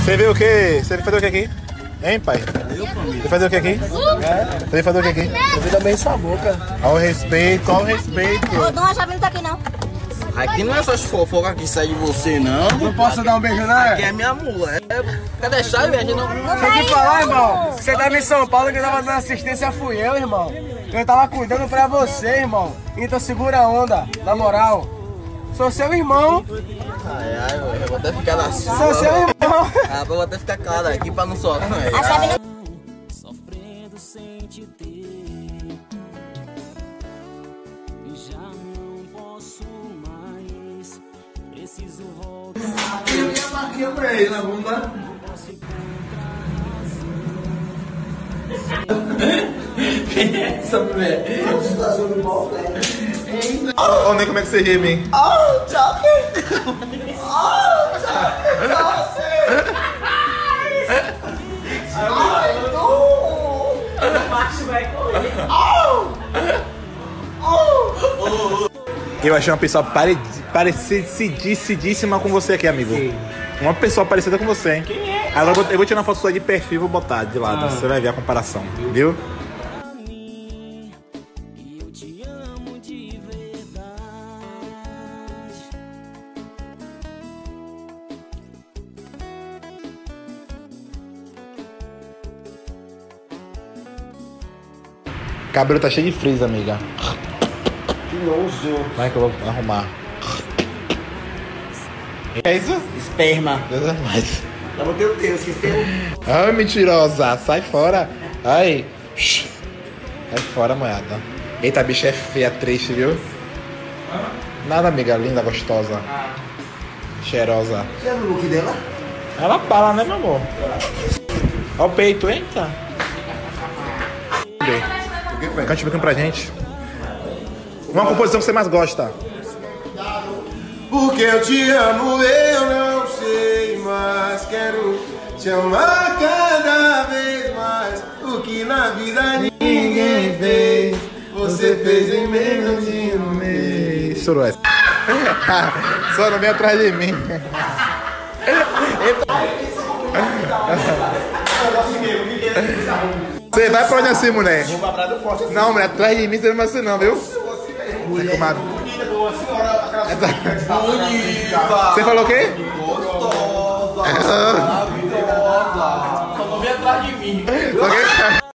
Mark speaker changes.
Speaker 1: Você viu o quê? Você veio fazer o que aqui? Hein, pai? Você fazer o que aqui? Você veio fazer o que aqui?
Speaker 2: Eu vi também sua boca.
Speaker 1: Ao respeito, ao respeito.
Speaker 3: Ô, Dona Chaves não tá aqui não.
Speaker 4: Aqui não é essas fofocas que saem de você, não.
Speaker 2: Não posso dar um beijo, não?
Speaker 4: Aqui é minha mulher. Cadê a chave, velho? Não.
Speaker 2: Deixa eu te falar, irmão. Você tava em São Paulo, que eu tava dando assistência, fui eu, irmão. Eu tava cuidando pra você, irmão. Então segura a onda, na moral. Sou seu irmão.
Speaker 4: Ai, eu vou até ficar na sua.
Speaker 2: Sou seu irmão.
Speaker 4: Ah, eu vou até ficar calado aqui pra não soltar.
Speaker 3: A chave não...
Speaker 5: Sofrendo sem te ter, já não posso mais, preciso voltar.
Speaker 4: Eu ia marquinha pra ele na bunda. Quem é essa mulher? Você tá jogando mal, velho?
Speaker 1: Olha nem como é que você ri, mim.
Speaker 4: Oh, Joker! Oh, Joker! Ai, não! O macho vai correr.
Speaker 1: Eu achei uma pessoa parecidíssima com você aqui, amigo. Sim. Uma pessoa parecida com você, hein? Quem é? Agora eu vou tirar uma foto sua de perfil e vou botar de lado. Você vai ver a comparação, viu? O cabelo tá cheio de frizz, amiga.
Speaker 4: Que nojo.
Speaker 1: Vai que eu vou arrumar. É isso?
Speaker 4: Esperma.
Speaker 1: Deus é mais.
Speaker 4: Eu botei o teu, esqueceu?
Speaker 1: Ai, mentirosa. Sai fora. Ai. Sai fora, moeda. Eita, a bicha é feia, triste, viu? Nada, amiga. Linda, gostosa. Cheirosa.
Speaker 4: Você viu o look dela?
Speaker 1: Ela fala, né, meu amor? Ó o peito, eita. Cante um pouquinho pra gente. Uma composição que você mais gosta.
Speaker 6: Porque eu te amo, eu não sei mais. Quero te amar cada vez mais. O que na vida ninguém fez, você fez em menos de um mês.
Speaker 1: Estourou essa. Só não vem atrás de mim. Você vai pra onde assim, mulher? Não, mulher, atrás de mim você não vai ser não, viu? Você falou o quê?
Speaker 4: Gostosa. Maravilhosa. Só não vem atrás de mim.
Speaker 1: Ok?